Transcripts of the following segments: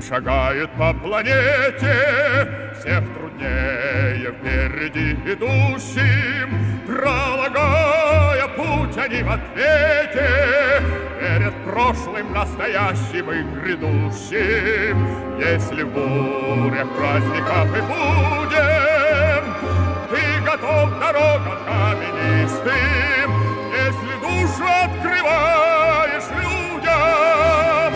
шагают по планете, всех труднее впереди идущим, пролагая путь они в ответе перед прошлым, настоящим и грядущим. Если в бурях, праздниках и будем ты готов к дорогам каменистым, если душу открываешь людям,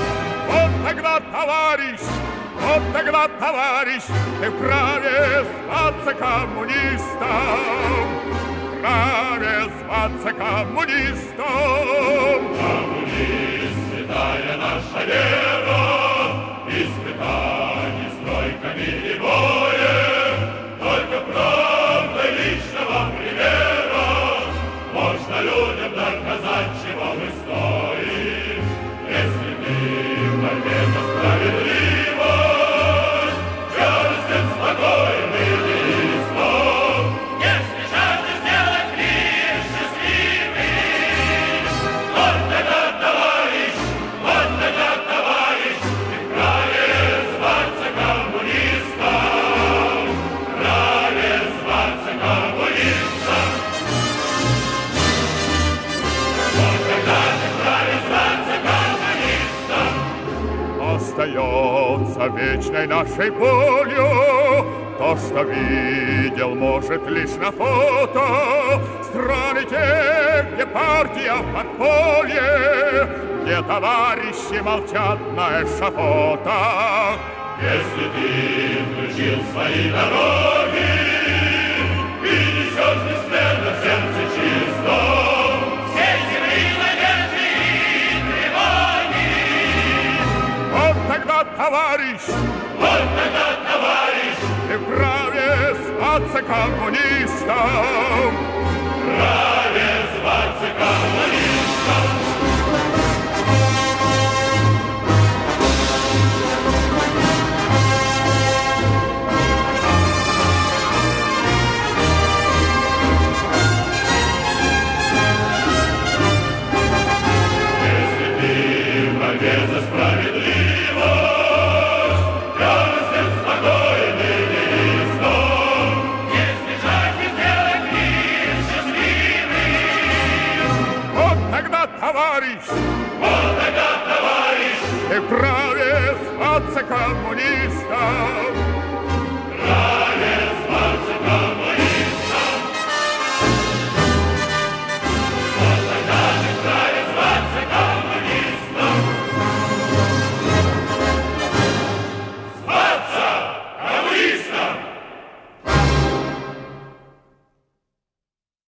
вот тогда, товарищ, ты вправе зваться коммунистом, вправе зваться коммунистом. Коммунист, святая наша вера, испытаний стройками и боем, только правдой личного примера можно людям доказать, чего мы стоим. Если ты в борьбе за справедливость яростен, спокойным и слов, если жаждешь сделать мир счастливым, вот тогда, товарищ, ты вправе зваться коммунистом, вправе зваться коммунистом. Вот тогда ты вправе зваться коммунистом. Остается вечной нашей болью то, что видел, может, лишь на фото страны те, где партия в подполье, где товарищи молчат на эшафотах. Если ты включил свои дороги и несешь бесследно в сердце чистом всей земли надежды и тревоги, Вот тогда, товарищ, ты вправе зваться коммунистом, вправе зваться коммунистом.